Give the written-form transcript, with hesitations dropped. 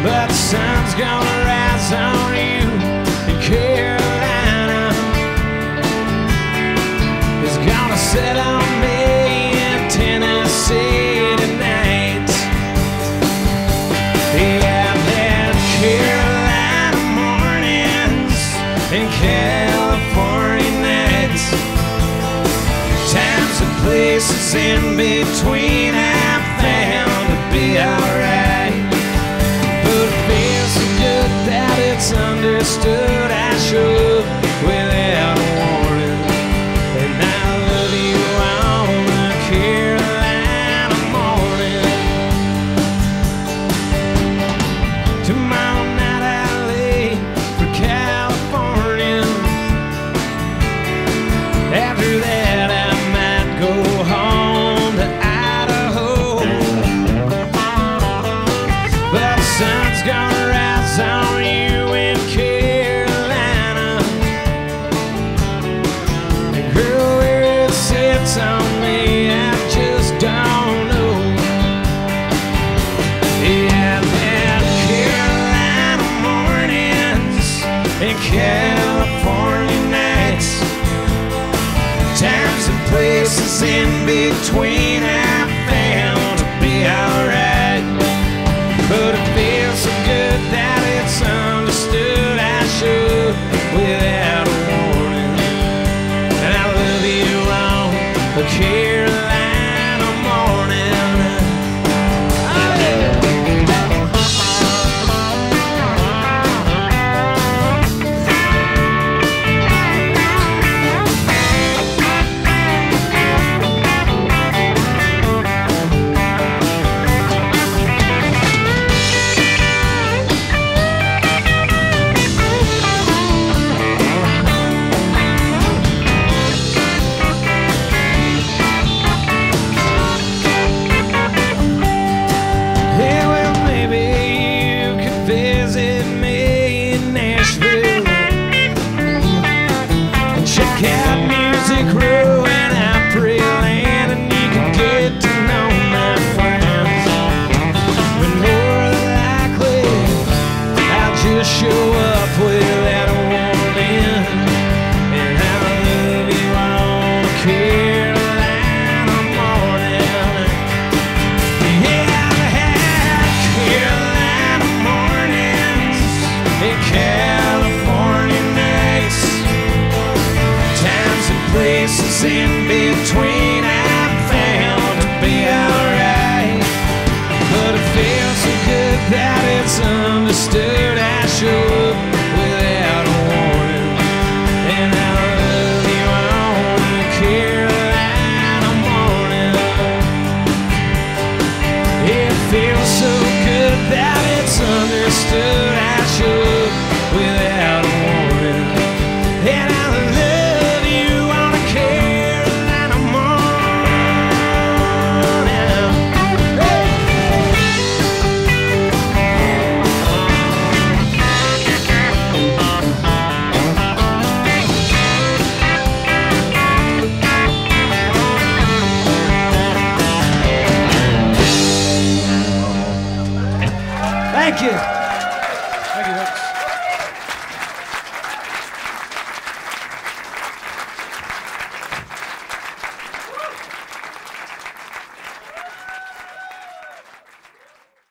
but the sun's gonna rise on you in Carolina. It's gonna set on me in Tennessee tonight. Yeah, then Carolina mornings and California nights, times and places in between I've found to be alright. But it feels so good that it's understood. I show up without a warning, and I love you on a Carolina morning. Tomorrow night I leave for California. After that I might go home to Idaho. But the sun's gonna rise on you in Carolina. And girl, where it sits on me, I just don't know. Yeah, that Carolina mornings and California nights, times and places in between I've found to be alright. But it feels so good that it's understood. I should without a warning, and I love you on a Carolina morning. Oh, yeah. Yeah, well, maybe you could visit me in Nashville and check out Music Row and Opryland, and you can get to know my friends. But more than likely, I'll just show up without a warning, and I love you on a Carolina morning. Yeah, I had Carolina mornings and California nights, times and places in between I've found to be alright. But it feels so good that it's understood. I show up without a warning, and I love you on a Carolina morning. It feels so good that it's understood. I show up without a warning, and I love you on a Carolina morning. Hey! Thank you.